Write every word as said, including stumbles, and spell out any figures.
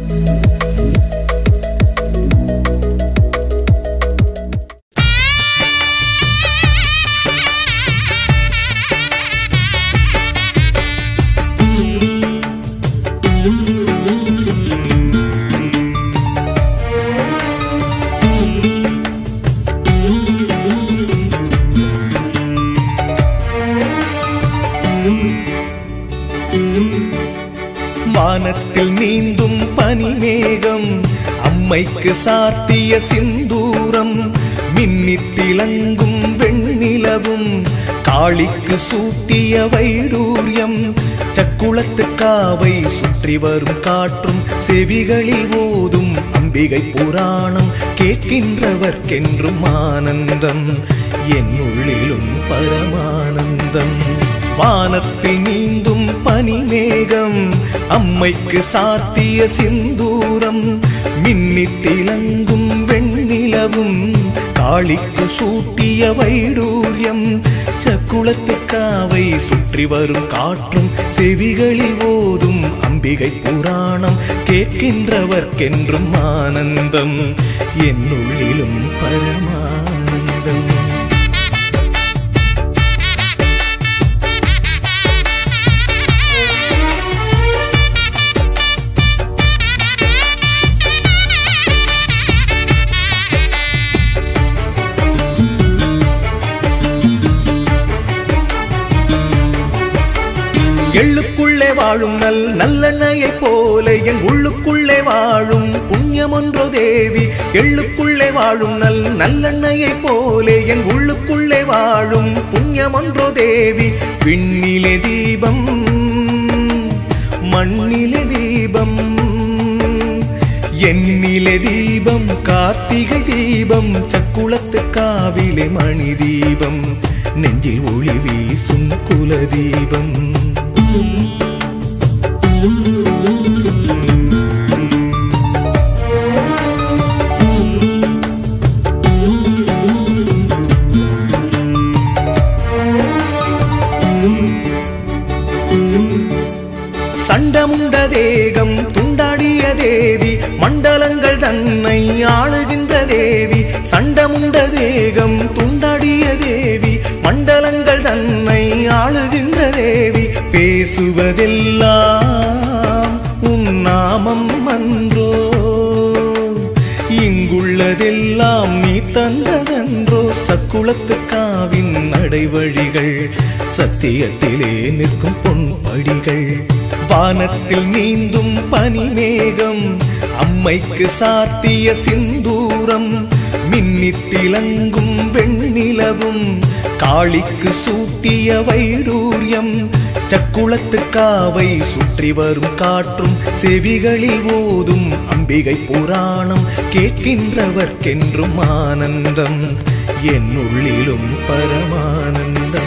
வானத்தில் நீந்தும் பனிமேகம் அம்மைக்கு சாத்திய சிந்தூரம் மின்னித் திலங்கும் வெண்ணிலவும் காளிக்கு சூட்டிய வைடூரியம் சக்குளத்து காவை சுற்றி வரும் காற்றும் செவிகளில் ஓதும் அம்பிகை புராணம் கேட்கின்றவர்க்கென்றும் ஆனந்தம் என் உள்ளிலும் பரமானந்தம். வானத்தில் நீந்தும் பனிமேகம் அம்மைக்கு சாத்திய சிந்தூரம் மின்னித் திலங்கும் வெண்ணிலவும் காளிக்கு சூட்டிய வைடூரியம் சக்குளத்து காவை சுற்றி வரும் காற்றும் செவிகளில் ஓதும் அம்பிகை புராணம் கேட்கின்றவர்க்கென்றும் ஆனந்தம் என் உள்ளிலும் பரமானந்தம். எள்ளுக்குள்ளே வாழும் நல் நல்லெண்ணெயை போல என் உள்ளுக்குள்ளே வாழும் புண்ணியம் ஒன்றோ தேவி. எள்ளுக்குள்ளே வாழும் நல் நல்லெண்ணெயை போல என் உள்ளுக்குள்ளே வாழும் புண்ணியம் ஒன்றோ தேவி. விண்ணிலே தீபம் மண்ணிலே தீபம் எண்ணிலே தீபம் கார்த்திகை தீபம் சக்குளத்து காவிலே மணி தீபம் நெஞ்சில் ஒளி வீசும் குலதீபம். சண்டமுண்ட தேகம் துண்டாடிய தேவி மண்டலங்கள் தன்னை ஆளுகின்ற தேவி. சண்டமுண்ட தேகம் துண்டாடிய தேவி மண்டலங்கள் தன்னை ஆளுகின்ற தேவி. பேசுவதெல்லாம் உன் நாமம் அன்றோ இங்குள்ளதெல்லாம் நீ தந்ததன்றோ. சக்குளத்து காவின் நடைவழிகள் சத்தியத்திலே நிற்கும் பொன்படிகள். வானத்தில் நீந்தும் பனிமேகம் அம்மைக்கு சாத்திய சிந்தூரம் மின்னித் திலங்கும் வெண்ணிலவும் காளிக்கு சூட்டிய வைடூரியம் சக்குளத்து காவை சுற்றி வரும் காற்றும் செவிகளில் ஓதும் அம்பிகை புராணம் கேட்கின்றவர்க்கென்றும் ஆனந்தம் என் உள்ளிலும் பரமானந்தம்.